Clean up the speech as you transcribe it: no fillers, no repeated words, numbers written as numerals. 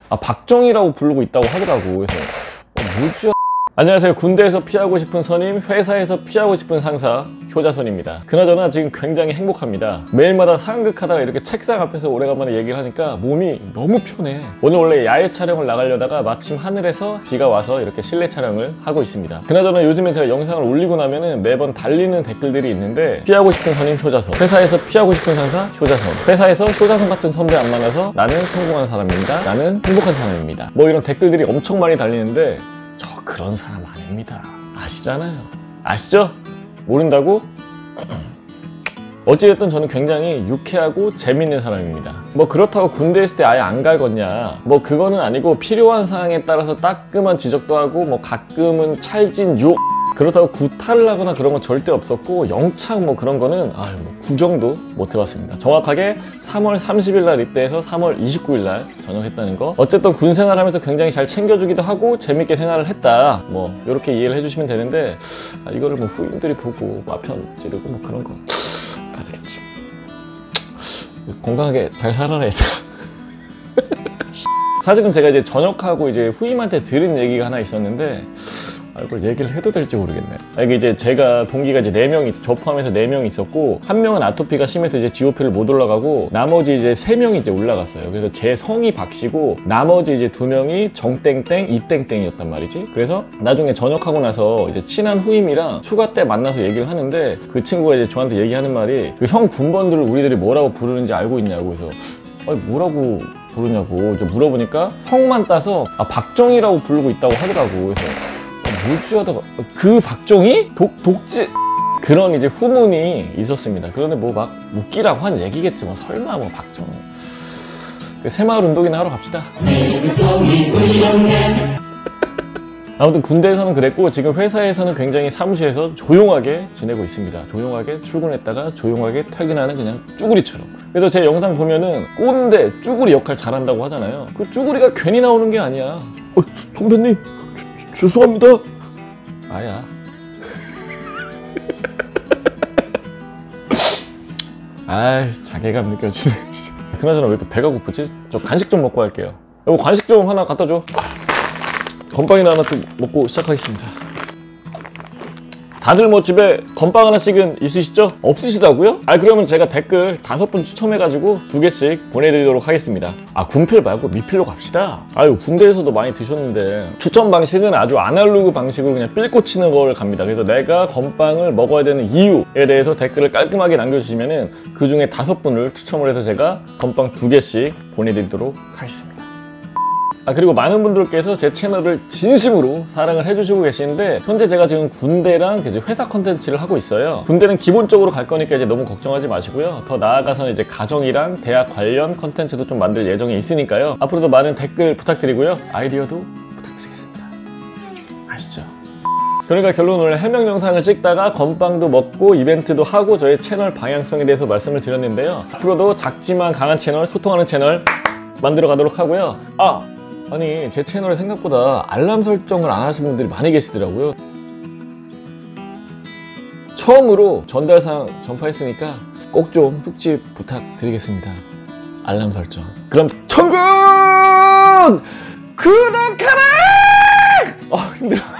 박정희라고 부르고 있다고 하더라고. 그래서 뭐지? 안녕하세요. 군대에서 피하고 싶은 선임, 회사에서 피하고 싶은 상사 효자손입니다. 그나저나 지금 굉장히 행복합니다. 매일마다 상극하다가 이렇게 책상 앞에서 오래간만에 얘기를 하니까 몸이 너무 편해. 오늘 원래 야외 촬영을 나가려다가 마침 하늘에서 비가 와서 이렇게 실내 촬영을 하고 있습니다. 그나저나 요즘에 제가 영상을 올리고 나면은 매번 달리는 댓글들이 있는데, 피하고 싶은 선임 효자손, 회사에서 피하고 싶은 상사 효자손, 회사에서 효자손 같은 선배 안 만나서 나는 성공한 사람입니다, 나는 행복한 사람입니다, 뭐 이런 댓글들이 엄청 많이 달리는데 저 그런 사람 아닙니다. 아시잖아요. 아시죠? 모른다고? 어찌됐든 저는 굉장히 유쾌하고 재밌는 사람입니다. 뭐 그렇다고 군대 있을 때 아예 안 갈궜냐, 뭐 그거는 아니고 필요한 상황에 따라서 따끔한 지적도 하고 뭐 가끔은 찰진 욕, 그렇다고 구타를 하거나 그런 건 절대 없었고, 영창 뭐 그런 거는 뭐 구경도 못 해봤습니다. 정확하게 3월 30일 날 입대해서 3월 29일 날 전역했다는 거. 어쨌든 군 생활하면서 굉장히 잘 챙겨주기도 하고 재밌게 생활을 했다, 뭐 이렇게 이해를 해주시면 되는데, 이거를 뭐 후임들이 보고 마편 찌르고 뭐 그런 거 알겠지. 건강하게 잘 살아라 얘들아. 사실은 제가 이제 전역하고 이제 후임한테 들은 얘기가 하나 있었는데, 이걸 얘기를 해도 될지 모르겠네. 이게 이제 제가 동기가 이제 4명이, 저 포함해서 4명이 있었고, 한 명은 아토피가 심해서 이제 GOP를 못 올라가고, 나머지 이제 3명이 이제 올라갔어요. 그래서 제 성이 박씨고, 나머지 이제 2명이 정땡땡, 이땡땡이었단 말이지. 그래서 나중에 전역하고 나서 이제 친한 후임이랑 휴가 때 만나서 얘기를 하는데, 그 친구가 이제 저한테 얘기하는 말이, 그 형 군번들을 우리들이 뭐라고 부르는지 알고 있냐고. 그래서 뭐라고 부르냐고 이제 물어보니까 형만 따서 박정희라고 부르고 있다고 하더라고. 그래서 뭐지 하다가 그 박정희? 독지? 그런 이제 후문이 있었습니다. 그런데 뭐 막 웃기라고 한 얘기겠지 뭐, 설마 뭐 박정희. 새마을 운동이나 하러 갑시다. 아무튼 군대에서는 그랬고, 지금 회사에서는 굉장히 사무실에서 조용하게 지내고 있습니다. 조용하게 출근했다가 조용하게 퇴근하는 그냥 쭈구리처럼. 그래서 제 영상 보면은 꼰대, 쭈구리 역할 잘한다고 하잖아요. 그 쭈구리가 괜히 나오는 게 아니야. 선배님 죄송합니다. 아야. 아이, 자괴감 느껴지네. 그나저나 왜 이렇게 배가 고프지? 저 간식 좀 먹고 갈게요. 여보, 간식 좀 하나 갖다 줘. 건빵이나 하나 좀 먹고 시작하겠습니다. 다들 뭐 집에 건빵 하나씩은 있으시죠? 없으시다고요? 그러면 제가 댓글 5분 추첨해가지고 2개씩 보내드리도록 하겠습니다. 군필 말고 미필로 갑시다. 군대에서도 많이 드셨는데, 추천 방식은 아주 아날로그 방식으로 그냥 삘 꽂히는 걸 갑니다. 그래서 내가 건빵을 먹어야 되는 이유에 대해서 댓글을 깔끔하게 남겨주시면은 그 중에 5분을 추첨을 해서 제가 건빵 2개씩 보내드리도록 하겠습니다. 그리고 많은 분들께서 제 채널을 진심으로 사랑을 해주시고 계시는데, 현재 제가 지금 군대랑 이제 회사 컨텐츠를 하고 있어요. 군대는 기본적으로 갈 거니까 이제 너무 걱정하지 마시고요. 더 나아가서는 이제 가정이랑 대학 관련 컨텐츠도 좀 만들 예정이 있으니까요. 앞으로도 많은 댓글 부탁드리고요. 아이디어도 부탁드리겠습니다. 아시죠? 그러니까 결론은 해명 영상을 찍다가 건빵도 먹고 이벤트도 하고 저희 채널 방향성에 대해서 말씀을 드렸는데요. 앞으로도 작지만 강한 채널, 소통하는 채널 만들어 가도록 하고요. 아니, 제 채널에 생각보다 알람 설정을 안 하신 분들이 많이 계시더라고요. 처음으로 전달사항 전파했으니까 꼭 좀 푹집 부탁드리겠습니다. 알람 설정. 그럼 천군! 구독하라! 힘들어.